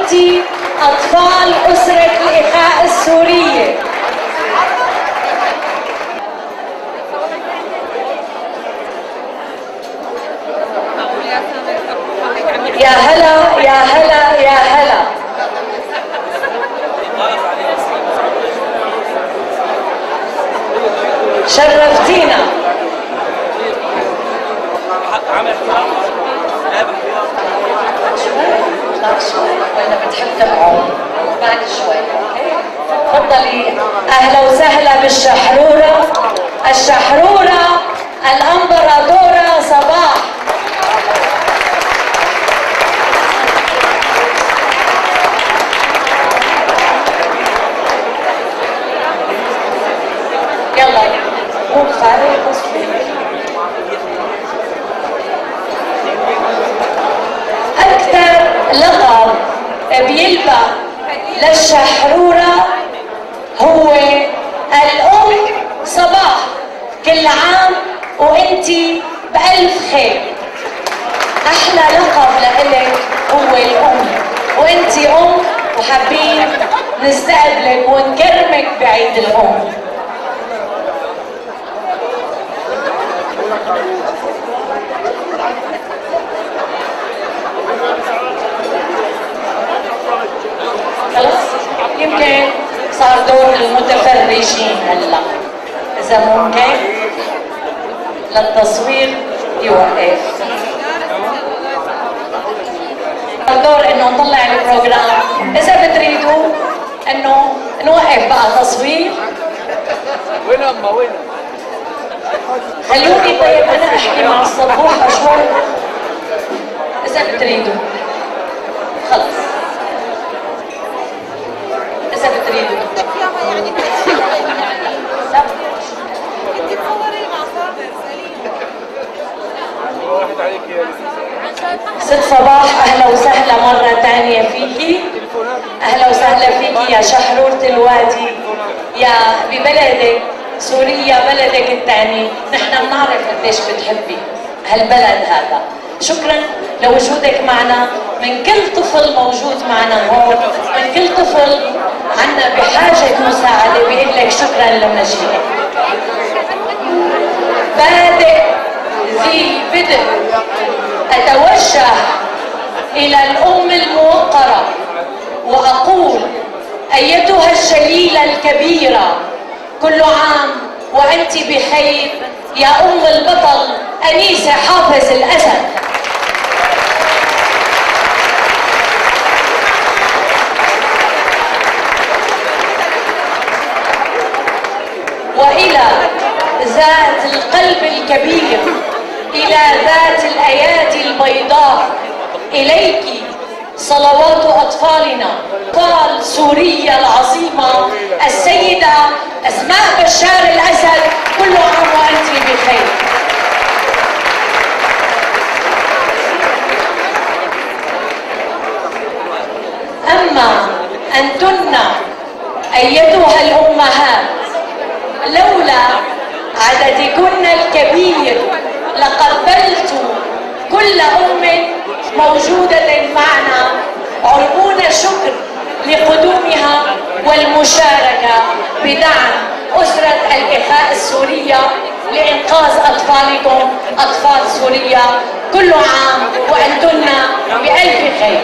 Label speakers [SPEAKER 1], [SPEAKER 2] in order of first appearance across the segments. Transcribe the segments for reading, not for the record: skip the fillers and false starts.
[SPEAKER 1] وأنت أطفال أسرة الإخاء السورية. يا هلا يا هلا يا هلا. شرفتينا. شوي ولا بتحب تبعهم بعد شوي؟ تفضلي. اهلا وسهلا بالشحروره، الشحروره الامبراطوره صباح. يلا مو خارج اكثر لقب بيلبق للشحروره هو الام صباح. كل عام وانتي بألف خير. احلى لقب لإلك هو الام، وانتي ام وحابين نستقبلك ونكرمك بعيد الام. خلص يمكن صار دور المتفرجين هلا، اذا ممكن للتصوير يوقف. صار دور انه نطلع البروجرام، اذا بتريدوا انه نوقف بقى تصوير.
[SPEAKER 2] وين امه وين؟
[SPEAKER 1] خلوني طيب انا احكي مع الصبوحه شوي اذا بتريدوا. خلص اذا بتريدوا. ست صباح اهلا وسهلا مره ثانيه فيكي. اهلا وسهلا فيكي يا شحرورة الوادي، يا ببلدك سوريا بلدك الثاني. نحن بنعرف قديش بتحبي هالبلد هذا. شكرا لوجودك معنا. من كل طفل موجود معنا هون، من كل طفل عنا بحاجة مساعدة بيقول لك شكرا لمجيئك. بادئ ذي بدء أتوجه إلى الأم الموقرة وأقول أيتها الجليلة الكبيرة، كل عام وأنت بخير يا أم البطل أنيسة حافظ الأسد. وإلى ذات القلب الكبير، إلى ذات الأيادي البيضاء، إليك صلوات أطفالنا، أطفال سوريا العظيمة السيدة أسماء بشار الأسد. كل عام وأنت بخير. أما أنتن أيتها الأمهات، لولا عددكن الكبير لقبلت كل أم موجودة معنا عربون شكر لقدومها والمشاركة بدعم أسرة الإخاء السورية لإنقاذ أطفالكم أطفال سوريا. كل عام وأنتن بألف خير.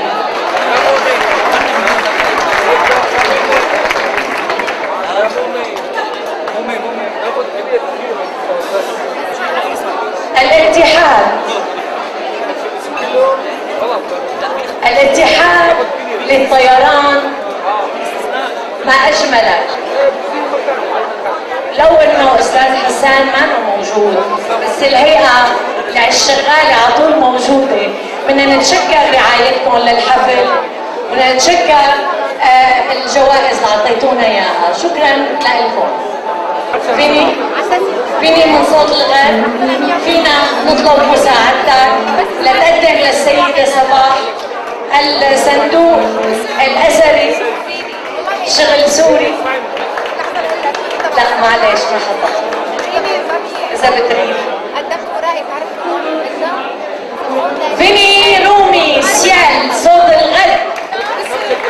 [SPEAKER 1] الاتحاد، الاتحاد للطيران ما أجملك. لو انه استاذ حسان ما موجود، بس الهيئه الشغاله على طول موجوده. بدنا نتشكر رعايتكم للحفل، بدنا نتشكر الجوائز اللي اعطيتونا اياها. شكرا لكم. فيني من صوت الغد فينا نطلب مساعدتك لتقدم للسيده صباح الصندوق الأثري شغل سوري. لا معلش ما حضرت. إذا بتريد فيني رومي سيال صوت الغد.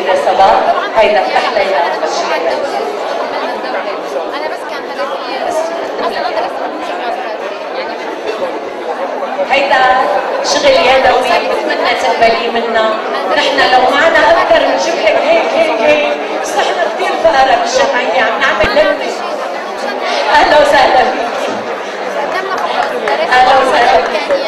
[SPEAKER 1] يا صباح. هيدا افتح لي اياه.
[SPEAKER 3] انا بس كان هدفي اصلا انا بس
[SPEAKER 1] هيدا شغل يدوي بتمنى تقبليه منا. نحن لو معنا اكثر بنجيب لك هيك بس نحن كثير فقراء بالجمعيه عم نعمل لمه. اهلا وسهلا فيكي. اهلا وسهلا فيكي.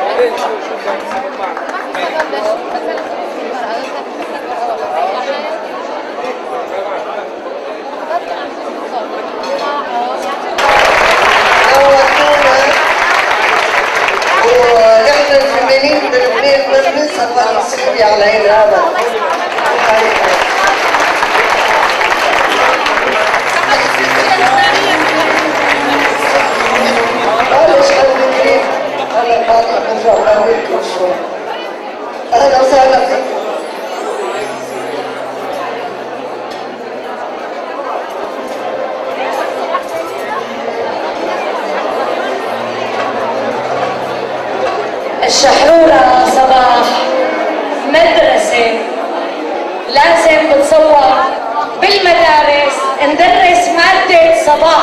[SPEAKER 4] ونحن الفنانين بلبنان ما بننسى المسؤولية علينا ابدا. معلش خلينا هلا بعد ما نرجع نراويكم شوي. اهلا وسهلا فيكم.
[SPEAKER 1] الشحرورة صباح مدرسة لازم بتصور بالمدارس ندرس مادة صباح.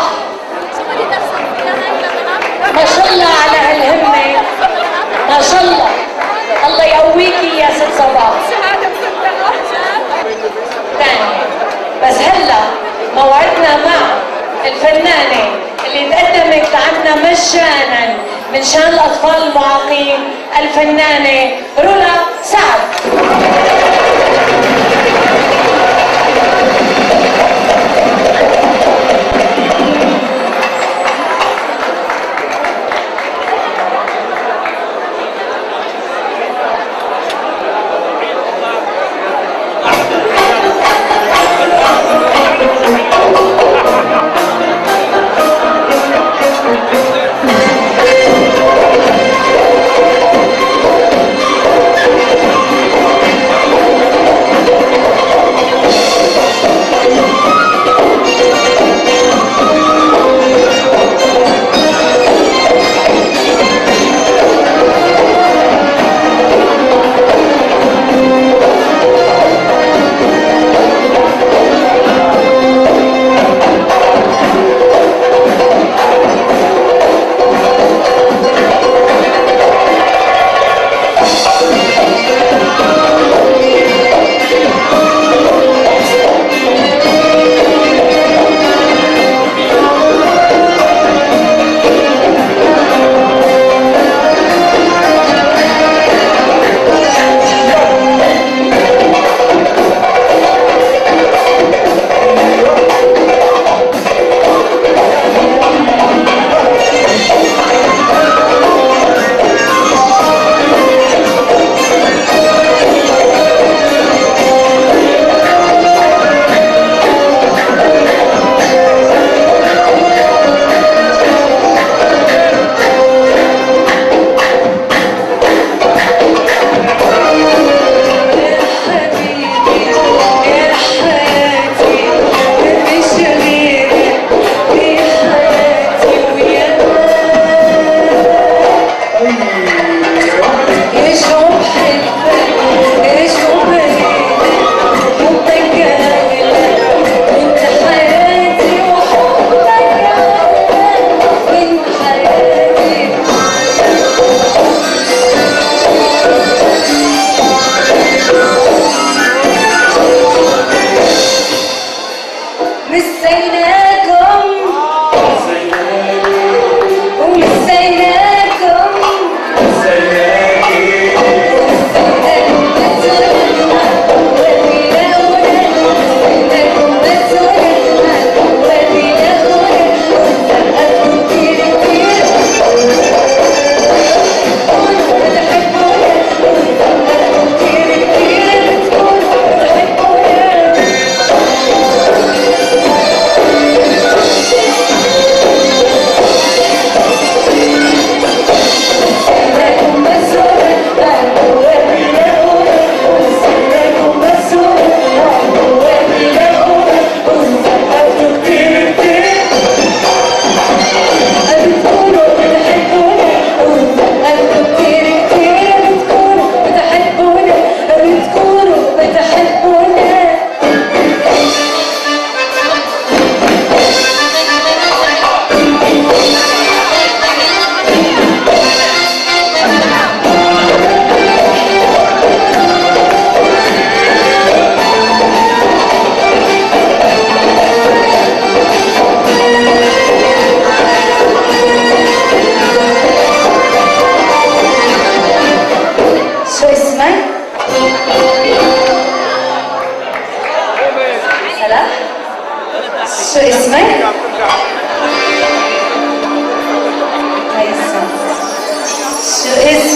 [SPEAKER 1] ما شاء الله على هالهمة، ما شاء الله. الله يقويكي يا ست صباح. تاني بس هلا موعدنا مع الفنانة اللي تقدمت عنا مجانا من شان الأطفال المعاقين، الفنانة رولا سعد.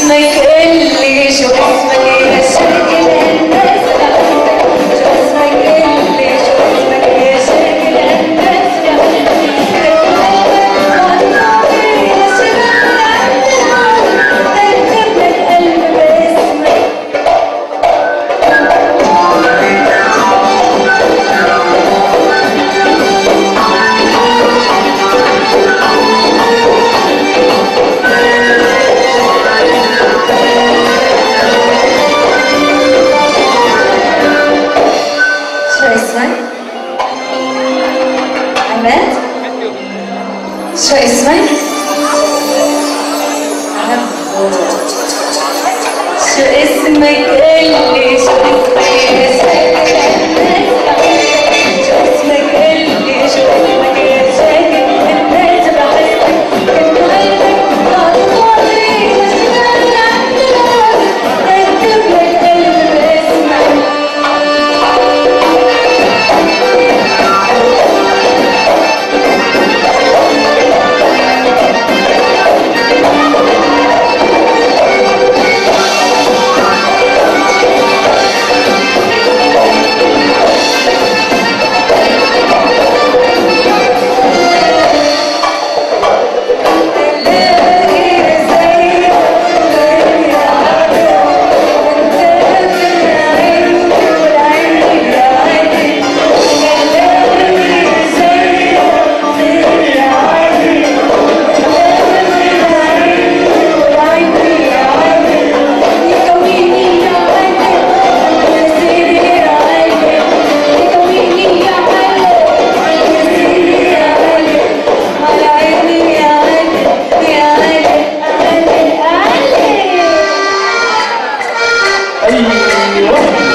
[SPEAKER 1] اسمك قلي شو اسمك يا شكل الناس شو اسمك قلي شو اسمك يا شكل الناس شو اسمك؟ شو اسمك قلي شو اسمك يا شكل الناس شو اسمك قلي شو اسمك يا شكل الناس بحسك انه قلبك مقطوعي مشغول عند الارض اكتب لك قلبي باسمك
[SPEAKER 5] أيوه